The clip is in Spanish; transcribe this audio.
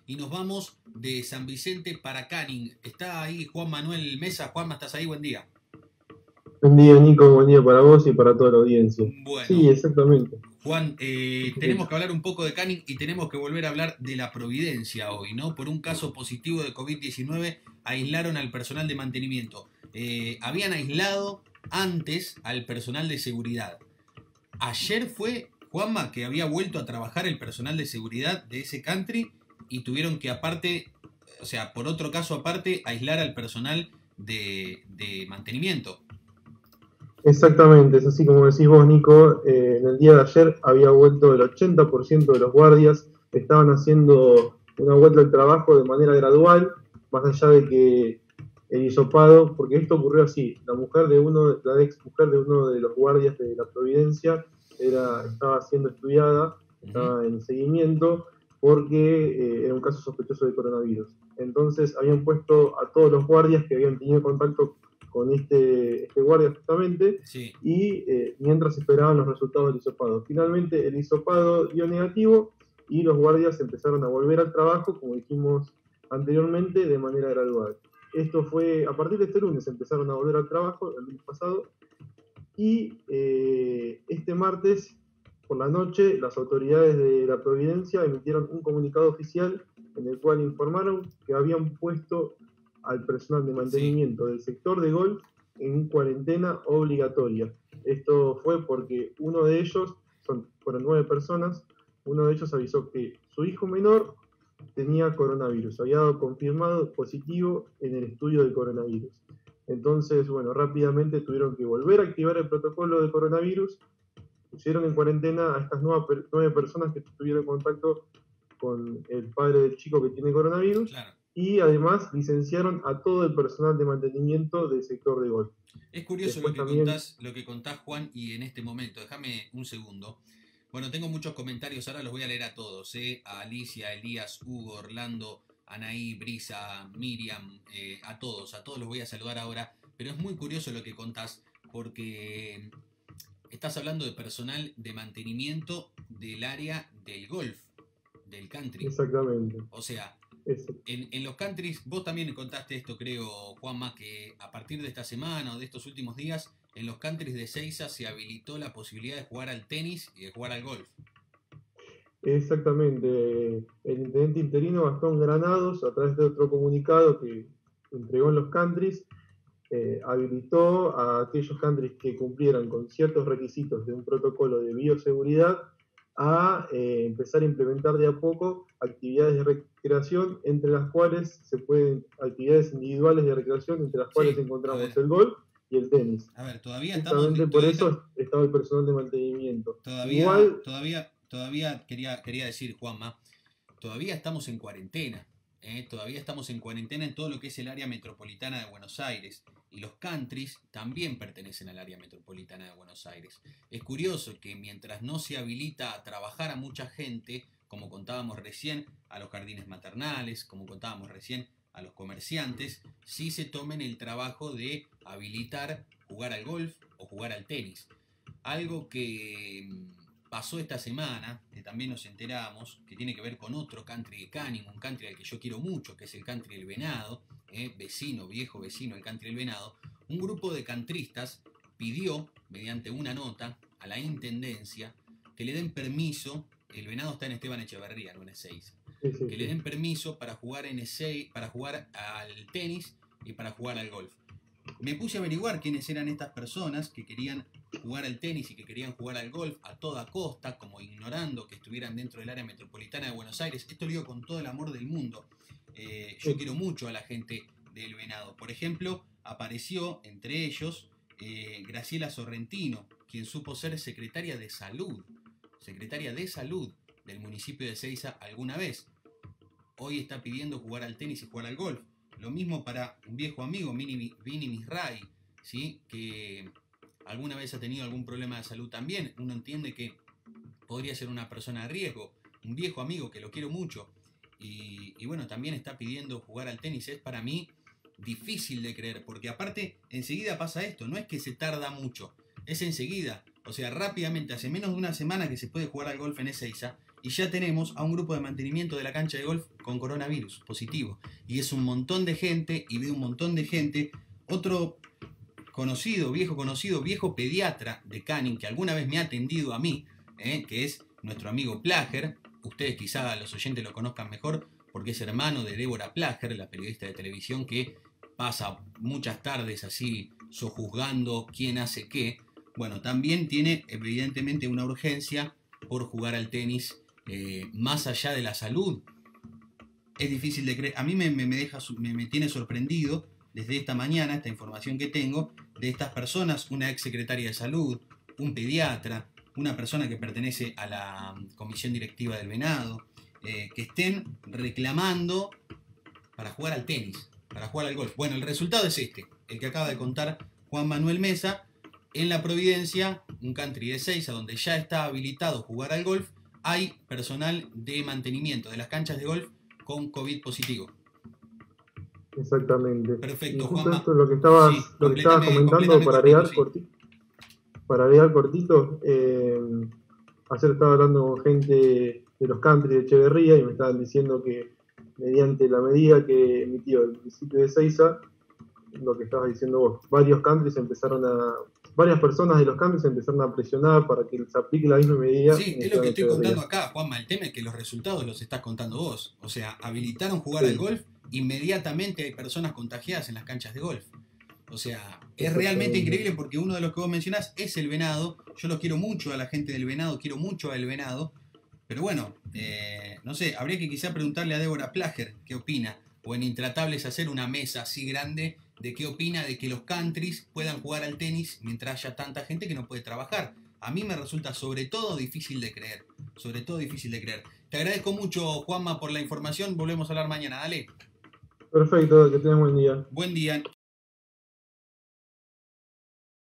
y nos vamos de San Vicente para Canning. Está ahí Juan Manuel Mesa. Juanma, ¿estás ahí? Buen día. Buen día, Nico, buen día para vos y para toda la audiencia. Sí, Bueno, exactamente. Juan, Te escucho. tenemos que hablar un poco de Canning y tenemos que volver a hablar de la Providencia hoy, ¿no? Por un caso positivo de COVID-19 aislaron al personal de mantenimiento. Habían aislado antes al personal de seguridad. Ayer fue, Juanma, que había vuelto a trabajar el personal de seguridad de ese country y tuvieron que aparte, o sea, por otro caso aparte, aislar al personal de mantenimiento. Exactamente, es así como decís vos, Nico. En el día de ayer había vuelto el 80% de los guardias, estaban haciendo una vuelta al trabajo de manera gradual, más allá de que el hisopado, porque esto ocurrió así, la ex mujer de uno de los guardias de la Providencia estaba siendo estudiada, Uh -huh. estaba en seguimiento, porque era un caso sospechoso de coronavirus. Entonces habían puesto a todos los guardias que habían tenido contacto con este guardia justamente, Sí. y mientras esperaban los resultados del hisopado. Finalmente el hisopado dio negativo y los guardias empezaron a volver al trabajo, como dijimos anteriormente, de manera gradual. Esto fue, a partir de este lunes empezaron a volver al trabajo, el lunes pasado, y este martes por la noche las autoridades de la Providencia emitieron un comunicado oficial en el cual informaron que habían puesto al personal de Sí. mantenimiento del sector de golf en cuarentena obligatoria. Esto fue porque uno de ellos, fueron 9 personas, uno de ellos avisó que su hijo menor tenía coronavirus, había dado confirmado positivo en el estudio de coronavirus. Entonces, bueno, rápidamente tuvieron que volver a activar el protocolo de coronavirus, pusieron en cuarentena a estas 9 personas que tuvieron contacto con el padre del chico que tiene coronavirus, Claro. y además licenciaron a todo el personal de mantenimiento del sector de golf. Es curioso Después también, lo que contás, Juan, y en este momento, déjame un segundo. Bueno, tengo muchos comentarios, ahora los voy a leer a todos, a Alicia, Elías, Hugo, Orlando, Anaí, Brisa, Miriam, a todos los voy a saludar ahora, pero es muy curioso lo que contás, porque estás hablando de personal de mantenimiento del área del golf, del country. exactamente. O sea, Es, en los countries, vos también contaste esto, creo, Juanma, que a partir de esta semana o de estos últimos días, en los countries de Seiza se habilitó la posibilidad de jugar al tenis y de jugar al golf. Exactamente. El intendente interino Gastón Granados, a través de otro comunicado que entregó en los countries, habilitó a aquellos countries que cumplieran con ciertos requisitos de un protocolo de bioseguridad a empezar a implementar de a poco actividades de recreación, entre las cuales actividades individuales de recreación, entre las cuales Sí, a encontramos ver, el golf y el tenis. Justamente por todavía, eso estaba el personal de mantenimiento. todavía, Igual, todavía, todavía quería decir, Juanma, todavía estamos en cuarentena. Todavía estamos en cuarentena en todo lo que es el área metropolitana de Buenos Aires. Y los countries también pertenecen al área metropolitana de Buenos Aires. Es curioso que mientras no se habilita a trabajar a mucha gente, como contábamos recién, a los jardines maternales, como contábamos recién, a los comerciantes, sí se tomen el trabajo de habilitar jugar al golf o jugar al tenis. Algo que pasó esta semana, que también nos enteramos, que tiene que ver con otro country de Canning, un country al que yo quiero mucho, que es el country del Venado, viejo vecino, el country del Venado. Un grupo de cantristas pidió, mediante una nota, a la intendencia que le den permiso. El Venado está en Esteban Echeverría, no en Ezeiza. sí, sí, Que le sí. den permiso para jugar en Ezeiza, para jugar al tenis y para jugar al golf. Me puse a averiguar quiénes eran estas personas que querían jugar al tenis y que querían jugar al golf a toda costa, como ignorando que estuvieran dentro del área metropolitana de Buenos Aires. Esto lo digo con todo el amor del mundo. Yo quiero mucho a la gente del Venado. Por ejemplo, apareció entre ellos Graciela Sorrentino, quien supo ser secretaria de salud del municipio de Ezeiza alguna vez. Hoy está pidiendo jugar al tenis y jugar al golf. Lo mismo para un viejo amigo, Vini Misray, ¿sí? Que alguna vez ha tenido algún problema de salud también. Uno entiende que podría ser una persona de riesgo. Un viejo amigo que lo quiero mucho. Y bueno, también está pidiendo jugar al tenis. Es para mí difícil de creer, porque aparte enseguida pasa esto. No es que se tarda mucho, es enseguida. O sea, rápidamente, hace menos de una semana que se puede jugar al golf en Ezeiza y ya tenemos a un grupo de mantenimiento de la cancha de golf con coronavirus positivo. Y es un montón de gente, y de un montón de gente, otro viejo pediatra de Canning, que alguna vez me ha atendido a mí, que es nuestro amigo Plager. Ustedes quizá los oyentes lo conozcan mejor porque es hermano de Débora Plager, la periodista de televisión que pasa muchas tardes así sojuzgando quién hace qué. Bueno, también tiene evidentemente una urgencia por jugar al tenis, más allá de la salud. Es difícil de creer. A mí me tiene sorprendido desde esta mañana esta información que tengo de estas personas, una ex secretaria de salud, un pediatra, una persona que pertenece a la comisión directiva del Venado, que estén reclamando para jugar al tenis, para jugar al golf. Bueno, el resultado es este, el que acaba de contar Juan Manuel Mesa. En la Providencia, un country de Ezeiza, donde ya está habilitado jugar al golf, hay personal de mantenimiento de las canchas de golf con COVID positivo. Exactamente. Perfecto, y justo Juanma. esto es lo que estabas comentando para agregar cortito. Ayer estaba hablando con gente de los country de Echeverría y me estaban diciendo que mediante la medida que emitió el municipio de Ezeiza, lo que estabas diciendo vos, varias personas de los countries empezaron a presionar para que se aplique la misma medida. Sí, es lo que estoy contando acá, Juanma. El tema es que los resultados los estás contando vos. O sea, habilitaron jugar al golf, inmediatamente hay personas contagiadas en las canchas de golf. O sea, es realmente increíble porque uno de los que vos mencionás es el Venado. Yo los quiero mucho a la gente del Venado, quiero mucho al Venado. Pero bueno, no sé, habría que quizá preguntarle a Débora Plager qué opina. O en Intratables hacer una mesa así grande de qué opina de que los countries puedan jugar al tenis mientras haya tanta gente que no puede trabajar. A mí me resulta sobre todo difícil de creer. Sobre todo difícil de creer. Te agradezco mucho, Juanma, por la información. Volvemos a hablar mañana. Dale. Perfecto, que tengas buen día. Buen día.